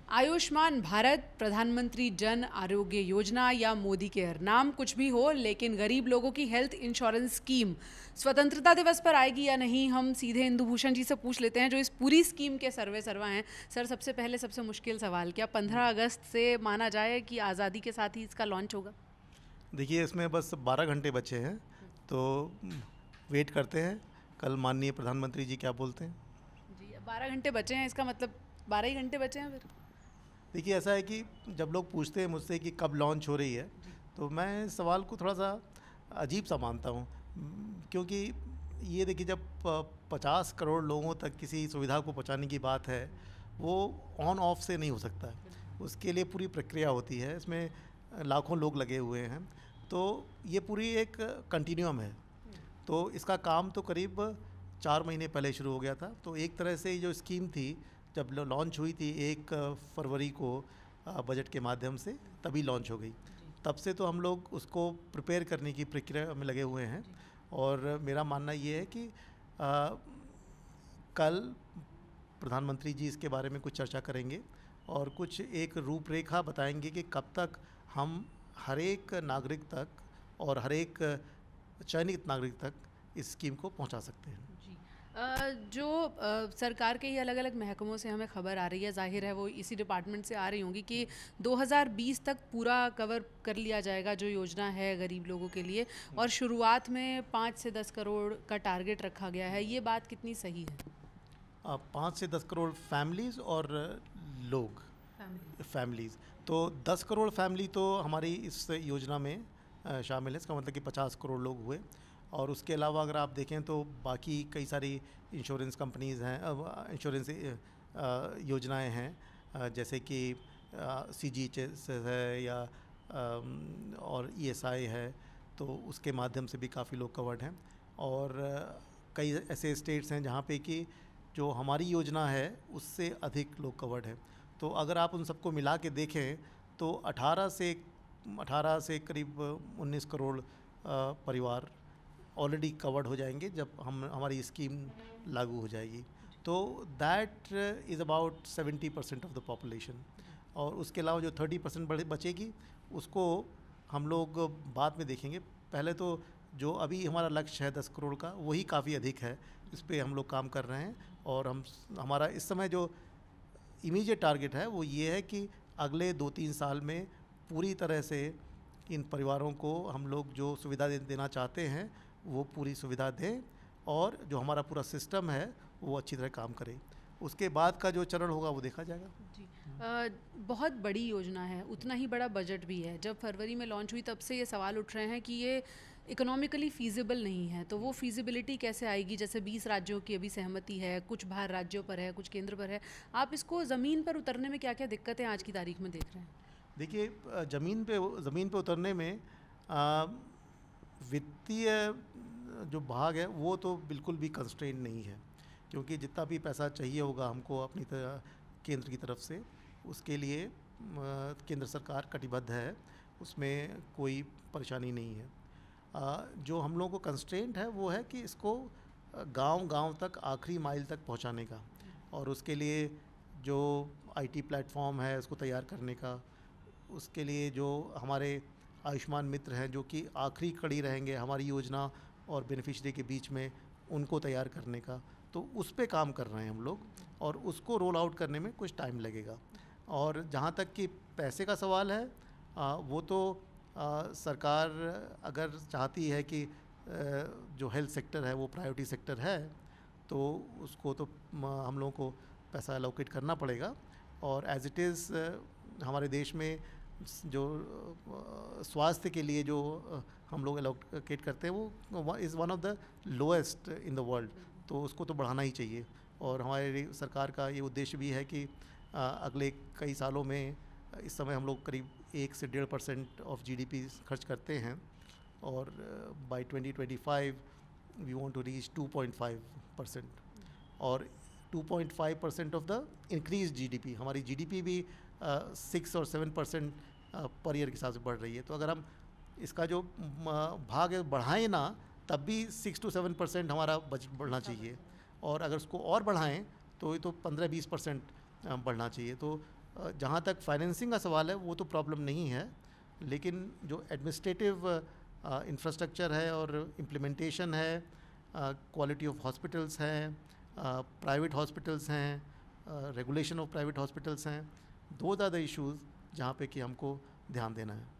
आयुष्मान भारत, प्रधानमंत्री जन आरोग्य योजना या मोदी केयर, नाम कुछ भी हो, लेकिन गरीब लोगों की हेल्थ इंश्योरेंस स्कीम स्वतंत्रता दिवस पर आएगी या नहीं, हम सीधे इंदु भूषण जी से पूछ लेते हैं जो इस पूरी स्कीम के सर्वा हैं। सर, सबसे पहले सबसे मुश्किल सवाल, क्या 15 अगस्त से माना जाए कि आज़ादी के साथ ही इसका लॉन्च होगा? देखिए, इसमें बस 12 घंटे बचे हैं, तो वेट करते हैं कल माननीय प्रधानमंत्री जी क्या बोलते हैं। जी, 12 घंटे बचे हैं, इसका मतलब 12 ही घंटे बचे हैं फिर। देखिए, ऐसा है कि जब लोग पूछते हैं मुझसे कि कब लॉन्च हो रही है, तो मैं इस सवाल को थोड़ा सा अजीब सा मानता हूँ, क्योंकि ये देखिए, जब 50 करोड़ लोगों तक किसी सुविधा को पहुँचाने की बात है, वो ऑन ऑफ से नहीं हो सकता है। उसके लिए पूरी प्रक्रिया होती है, इसमें लाखों लोग लगे हुए हैं, तो ये पूरी एक कंटिन्यूम है। तो इसका काम तो करीब 4 महीने पहले शुरू हो गया था। तो एक तरह से ये जो स्कीम थी, जब लॉन्च हुई थी 1 फरवरी को बजट के माध्यम से, तभी लॉन्च हो गई। तब से तो हम लोग उसको प्रिपेयर करने की प्रक्रिया में लगे हुए हैं, और मेरा मानना ये है कि कल प्रधानमंत्री जी इसके बारे में कुछ चर्चा करेंगे और कुछ एक रूपरेखा बताएंगे कि कब तक हम हर एक नागरिक तक और हर एक चयनित नागरिक तक इस स्कीम को पहुंचा सकते हैं। जी, सरकार के ही अलग अलग महकमों से हमें खबर आ रही है, जाहिर है वो इसी डिपार्टमेंट से आ रही होंगी, कि 2020 तक पूरा कवर कर लिया जाएगा जो योजना है गरीब लोगों के लिए, और शुरुआत में 5 से 10 करोड़ का टारगेट रखा गया है। ये बात कितनी सही है? 5 से 10 करोड़ फैमिलीज़ और लोग, फैमिलीज़, तो 10 करोड़ फैमिली तो हमारी इस योजना में शामिल है। इसका मतलब कि 50 करोड़ लोग हुए। और उसके अलावा अगर आप देखें तो बाकी कई सारी इंश्योरेंस कंपनीज़ हैं, इंश्योरेंस योजनाएं हैं, जैसे कि CGHS है या और ESI है, तो उसके माध्यम से भी काफ़ी लोग कवर्ड हैं। और कई ऐसे स्टेट्स हैं जहाँ पे कि जो हमारी योजना है उससे अधिक लोग कवर्ड हैं। तो अगर आप उन सबको मिला के देखें तो 18 से करीब 19 करोड़ परिवार ऑलरेडी कवर्ड हो जाएंगे जब हमारी स्कीम लागू हो जाएगी। तो that is about 70% of the population. और उसके अलावा जो 30% बचेगी, उसको हम लोग बाद में देखेंगे। पहले तो जो अभी हमारा लक्ष्य है 10 करोड़ का, वही काफ़ी अधिक है। इस पर हम लोग काम कर रहे हैं, और हमारा इस समय जो इमीडिएट टारगेट है वो ये है कि अगले 2-3 साल में पूरी तरह से इन परिवारों को हम लोग जो सुविधा देना चाहते हैं वो पूरी सुविधा दें, और जो हमारा पूरा सिस्टम है वो अच्छी तरह काम करे। उसके बाद का जो चरण होगा वो देखा जाएगा। जी, बहुत बड़ी योजना है, उतना ही बड़ा बजट भी है। जब फरवरी में लॉन्च हुई तब से ये सवाल उठ रहे हैं कि ये इकोनॉमिकली फ़ीज़िबल नहीं है, तो वो फ़ीज़िबिलिटी कैसे आएगी? जैसे 20 राज्यों की अभी सहमति है, कुछ बाहर राज्यों पर है, कुछ केंद्र पर है। आप इसको ज़मीन पर उतरने में क्या क्या दिक्कतें आज की तारीख में देख रहे हैं? देखिए, ज़मीन पे उतरने में वित्तीय जो भाग है वो तो बिल्कुल भी कंस्ट्रेंट नहीं है, क्योंकि जितना भी पैसा चाहिए होगा हमको अपनी केंद्र की तरफ से, उसके लिए केंद्र सरकार कटिबद्ध है, उसमें कोई परेशानी नहीं है। जो हम लोगों को कंस्ट्रेंट है वो है कि इसको गांव-गांव तक, आखिरी माइल तक पहुंचाने का, और उसके लिए जो IT प्लेटफॉर्म है उसको तैयार करने का, उसके लिए जो हमारे आयुष्मान मित्र हैं जो कि आखिरी कड़ी रहेंगे हमारी योजना और बेनिफिशियरी के बीच में, उनको तैयार करने का, तो उस पे काम कर रहे हैं हम लोग, और उसको रोल आउट करने में कुछ टाइम लगेगा। और जहाँ तक कि पैसे का सवाल है, वो तो सरकार अगर चाहती है कि जो हेल्थ सेक्टर है वो प्रायोरिटी सेक्टर है, तो उसको तो हम लोगों को पैसा एलोकेट करना पड़ेगा। और एज इट इज़ हमारे देश में जो स्वास्थ्य के लिए जो हम लोग एलोकेट करते हैं वो is one of the lowest in the world, तो उसको तो बढ़ाना ही चाहिए। और हमारी सरकार का ये उद्देश्य भी है कि अगले कई सालों में, इस समय हम लोग करीब 1 से 1.5% ऑफ GDP खर्च करते हैं, और by 2025 we want to reach 2.5%, और 2.5% ऑफ द इंक्रीज GDP। हमारी GDP भी 6 और 7% पर ईयर के हिसाब से बढ़ रही है। तो अगर हम इसका जो भाग है बढ़ाएं ना, तब भी 6 to 7% हमारा बजट बढ़ना चाहिए, और अगर उसको और बढ़ाएं तो ये तो 15-20% बढ़ना चाहिए। तो जहाँ तक फाइनेंसिंग का सवाल है वो तो प्रॉब्लम नहीं है, लेकिन जो एडमिनिस्ट्रेटिव इंफ्रास्ट्रक्चर है और इम्प्लीमेंटेशन है, क्वालिटी ऑफ हॉस्पिटल्स हैं, प्राइवेट हॉस्पिटल्स हैं, रेगुलेशन ऑफ प्राइवेट हॉस्पिटल्स हैं, दो आर द इश्यूज़ जहाँ पे कि हमको ध्यान देना है।